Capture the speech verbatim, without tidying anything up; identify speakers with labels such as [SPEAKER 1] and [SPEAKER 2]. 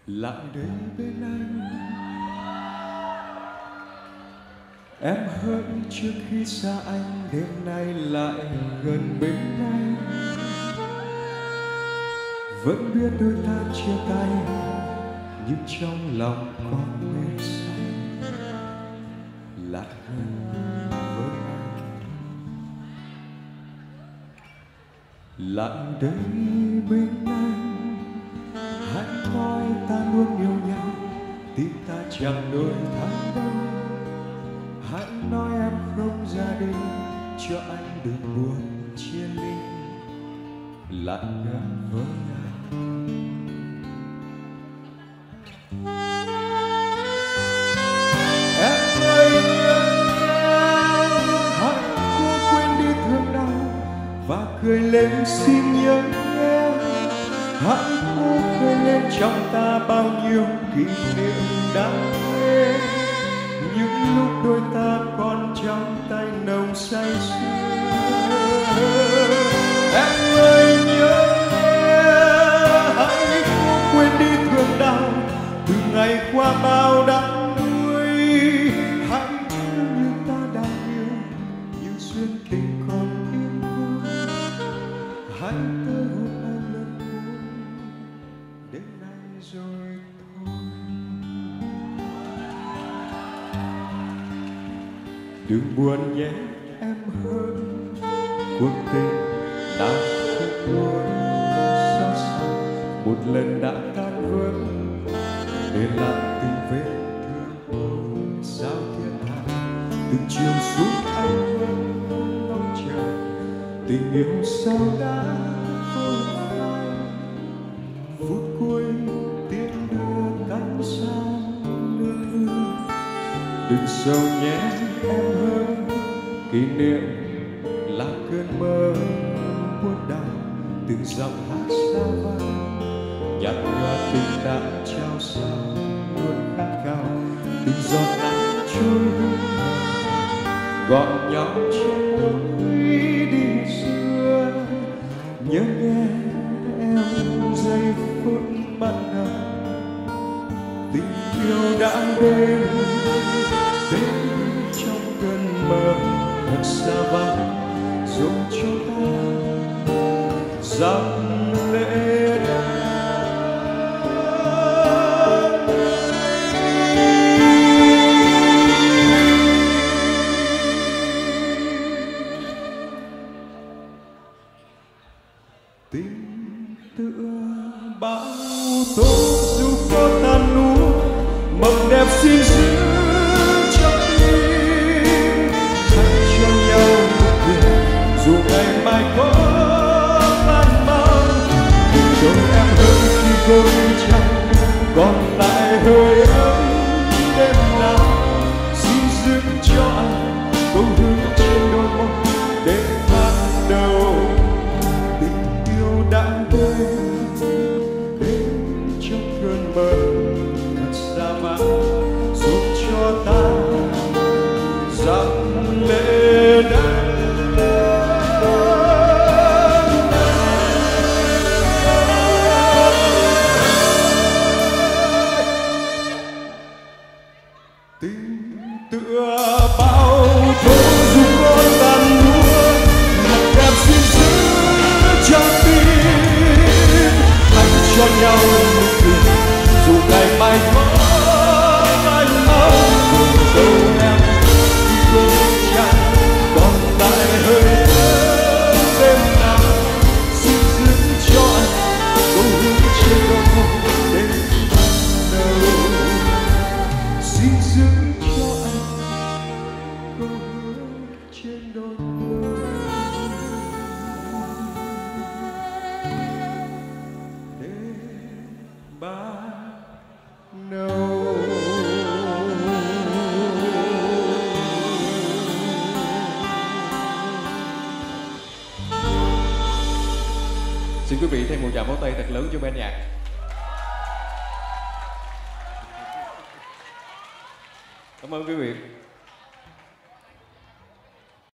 [SPEAKER 1] lại đây bên anh. Em hỡi trước khi xa anh, đêm nay lại gần bên anh. Vẫn biết đôi ta chia tay, nhưng trong lòng có mê say. Lại gần với anh, lại đây bên anh. Hãy nói ta luôn yêu nhau, tim ta chẳng đổi thay đâu. Hãy nói em không ra đi, cho anh đừng buồn chia ly. Lại gần với anh. Em ơi hãy cố quên đi thương đau và cười lên xin nhớ em. Hãy cố khơi lên trong ta bao nhiêu kỷ niệm đáng quên. Những lúc đôi ta còn trong tay nồng say sưa. Em ơi nhớ em, hãy cố quên đi thương đau từ ngày qua bao đắng nuối. Hãy nhớ như ta đang yêu, như duyên tình còn yên vui. Hãy tới hôn anh lần cuối, đến nay rồi thôi. Đừng buồn nhé em ơi, cuộc tình đã không muốn xót xa. Một lần đã tan vỡ, để lại từng vết thương ôi sao thiên hạ. Từng chiều xuống anh vẫn ngóng chờ, tình yêu sao đã vơi phai. Phút cuối tiễn đưa cánh sang nước hương. Đừng sầu nhé em ơi, kỷ niệm là cơn mơ buốt đau. Từng giọng hát xa vang nhạt nhòa tình đã trao sao luôn khát khao. Từng giọt nắng trôi hương gọn nhau trên lối đi xưa. Nhớ nghe em giây phút ban đầu, tình yêu đã đến đến trong cơn mơ thật xa vắng. Rồi cho ta dòng lệ đắng. Tình tựa bão tố dù có tan núa, mộng đẹp xin giữ trong tim. Hãy cho nhau một quyền dù ngày mai có tan mong. Đừng cho em hơn khi gối trăng còn lại hơi ấm đêm nào. Xin giữ cho anh câu hương trên đôi môi để ban đầu. Tình yêu đã đến đến trong cơn mơ thật xa vắng. Giúp cho ta dòng lệ đắng. Tình tựa bao tố dù có tan núa, mộng đẹp xin giữ trong tim. Hãy cho nhau một quyền dù ngày mai có anh mong. Cùng dấu em khi gối trăng còn lại hơi ấm đêm nào. Xin giữ cho anh câu hương trên đôi môi đến ban đầu. Xin giữ cho anh câu hương trên đôi môi đến ban đầu.
[SPEAKER 2] Xin quý vị thêm một tràng pháo tay thật lớn cho ban nhạc. Cảm ơn quý vị.